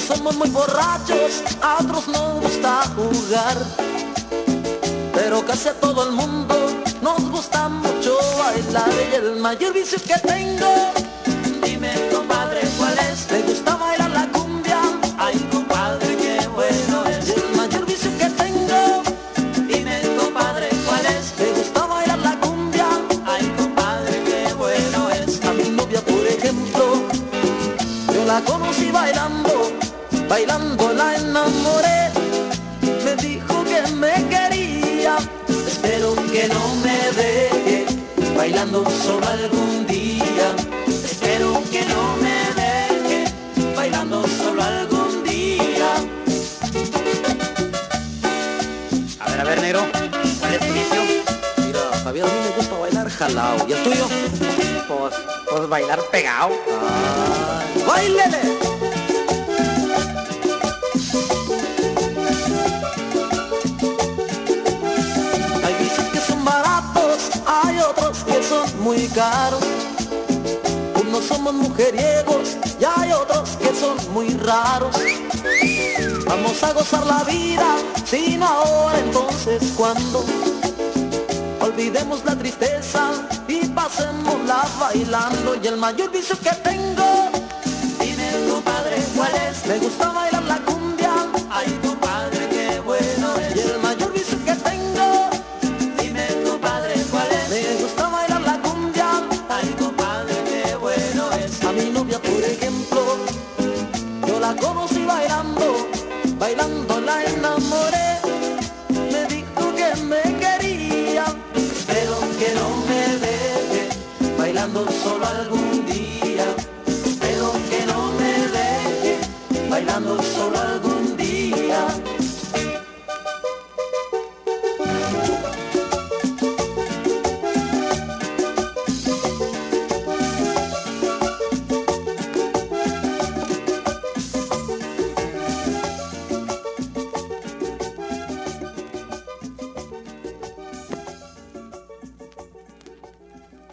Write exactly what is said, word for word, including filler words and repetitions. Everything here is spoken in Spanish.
somos muy borrachos, a otros nos gusta jugar, pero casi a todo el mundo nos gusta mucho bailar. Y el mayor vicio que tengo, dime compadre cuál es. Me gusta bailar la cumbia, ay compadre qué bueno es. Y el mayor vicio que tengo, dime compadre cuál es. Me gusta bailar la cumbia, ay compadre qué bueno es. A mi novia por ejemplo, yo la conocí bailando, bailando la enamoré. Me dijo que me quería, espero que no me deje, bailando solo algún día. Espero que no me deje, bailando solo algún día. A ver, a ver, negro, ¿cuál es tu vicio? Mira, Javier, a mí me gusta bailar jalao. ¿Y el tuyo? Pues, pues bailar pegado. Ay, ¡báilele! Hay vicios que son baratos, hay otros que son muy caros. Unos somos mujeriegos y hay otros que son muy raros. Vamos a gozar la vida, si no ahora entonces ¿cuándo? Olvidemos la tristeza y pasémosla bailando. Y el mayor vicio que tengo, dime compadre cuál es. Me gusta bailar la cumbia, ay compadre qué bueno es. Y el mayor vicio que tengo, dime compadre cuál es. Me gusta bailar la cumbia, ay compadre qué bueno es. A mi novia por ejemplo